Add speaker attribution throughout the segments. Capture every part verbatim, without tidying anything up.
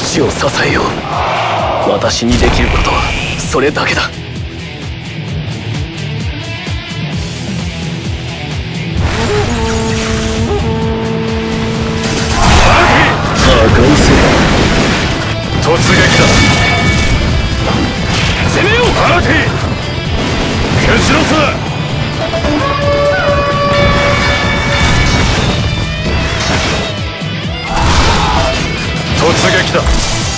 Speaker 1: 父を支えよう。私にできることはそれだけだ。赤い世界突撃だ。攻めようパーティー。ケシロス突撃だ。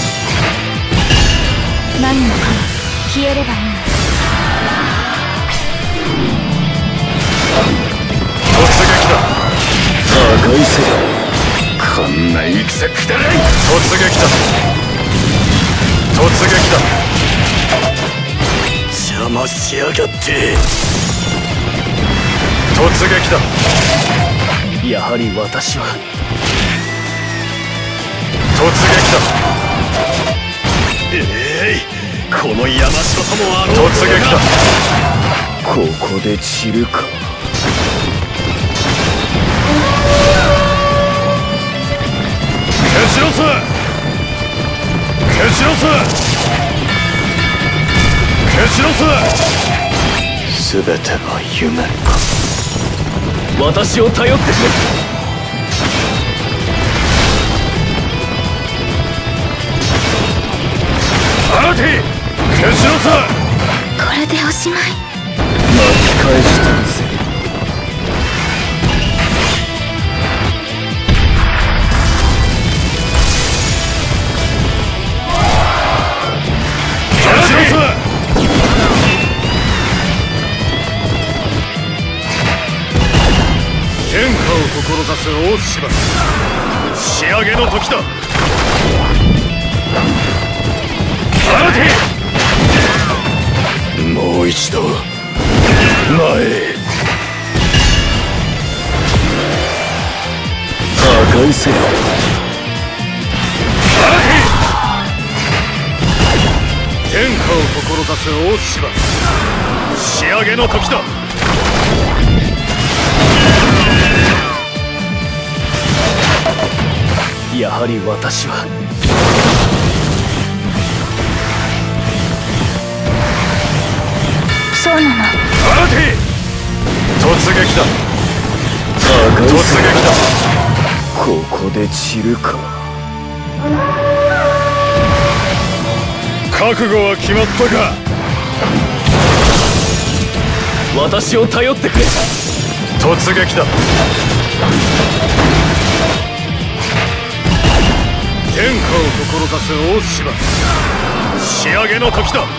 Speaker 2: 何もかも消えればいい。
Speaker 1: 突撃だ。赤い世界こんな戦くだらない。突撃だ。突撃だ。邪魔しやがって。突撃だ。やはり私は突撃だ。ええい、この山城ともあろう。突撃だ。ここで散るか。ケシロスケシロスケシロス全ては夢か。私を頼ってくれ。パーティーケシロス。
Speaker 2: これでおしまい。
Speaker 1: 巻き返してみせる。天下を志す大柴、仕上げの時だ。パーティーもう一度前へ。赤い世界パーティー天下を志す大柴、仕上げの時だ。やはり私は
Speaker 2: そうなの。
Speaker 1: パーティー突撃だ。突撃だ。ここで散るか。覚悟は決まったか。私を頼ってくれ。突撃だ。天下を志す大柴、仕上げの時だ。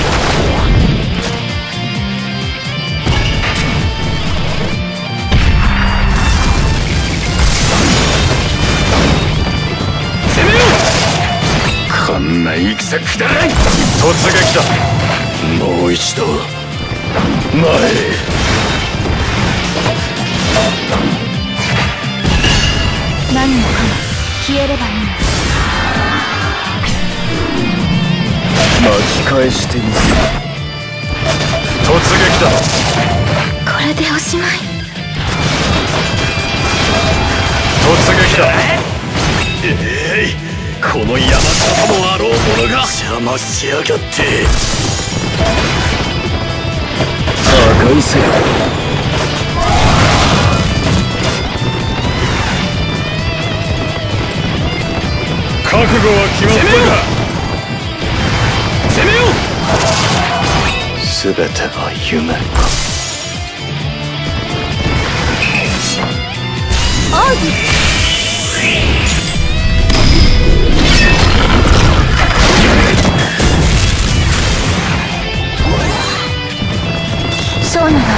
Speaker 1: 攻めよう。こんな戦くだらない。突撃だ。もう一度前へ。
Speaker 2: 何もかも消えればいい。
Speaker 1: 巻き返してみせる。突撃だ。
Speaker 2: これでおしまい。
Speaker 1: 突撃だ。ええい、この山里もあろう者が邪魔しやがって。赤い世界覚悟は決まったか。攻めよう。全ては夢か。
Speaker 2: 奥義そうなの。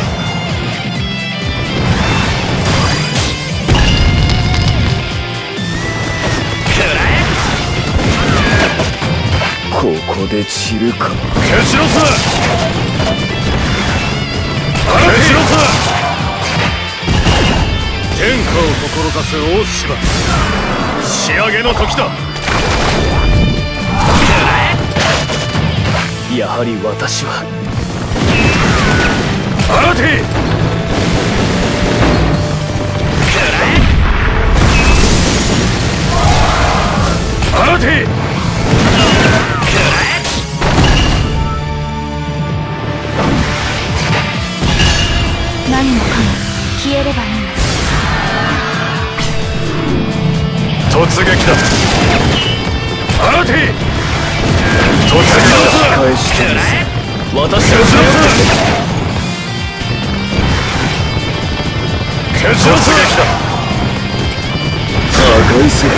Speaker 1: ここで散るか。ケシロスケシロス天下を志す大柴、仕上げの時だ。やはり私はパーティーパーティーティ
Speaker 2: 何もかも消えればいいの。
Speaker 1: 突撃だ。アーティ突撃だ。返してみせ。私を消す。突撃だ。破壊せよ。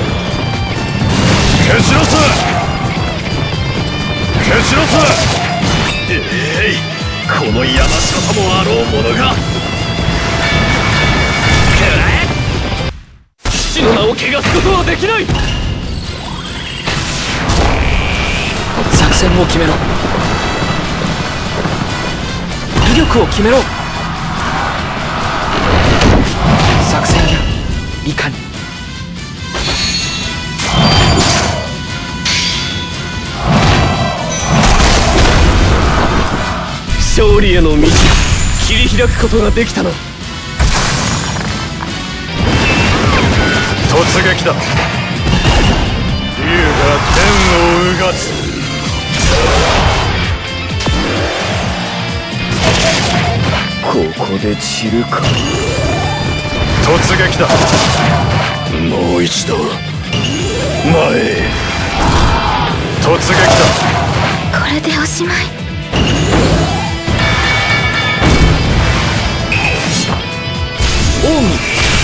Speaker 1: ケシロスケシロス。えい、この山城ともあろうものが父の名を汚すことはできない。
Speaker 3: 作戦を決めろ。威力を決めろ。作戦やいかに。
Speaker 1: 勝利への道切り開くことができたの。突撃だ。竜が天をうがつ。ここで散るか。突撃だ。もう一度前へ。突撃だ。
Speaker 2: これでおしまい。
Speaker 3: 近江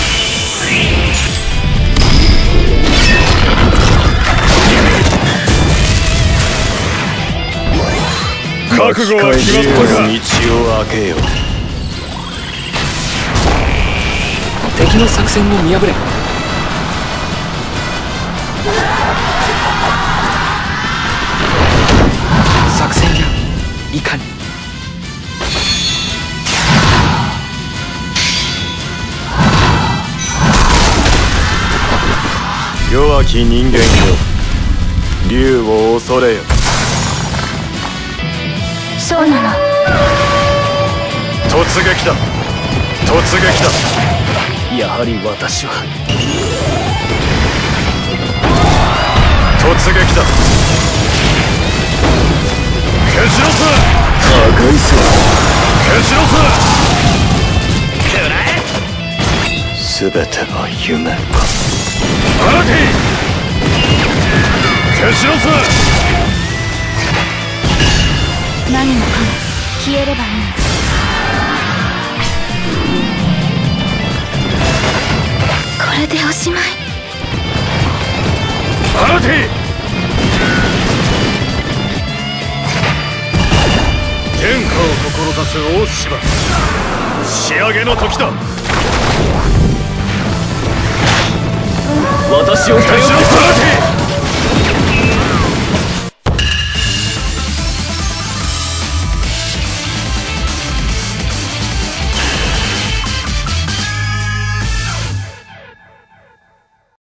Speaker 1: 覚悟は決まったか。道を開けよ。
Speaker 3: 敵の作戦を見破れ。作戦やいかに。
Speaker 1: 弱き人間よ、竜を恐れよ。
Speaker 2: そうなの。
Speaker 1: 突撃だ。突撃だ。やはり私は突撃だ。ケシロス破壊せ。ケシロスくらえ。全ては夢か。アラティケシロス。
Speaker 2: 何もかも消えればいいの。これでおしまい。
Speaker 1: アラティ天下を志す大島、仕上げの時だ。私を頼る。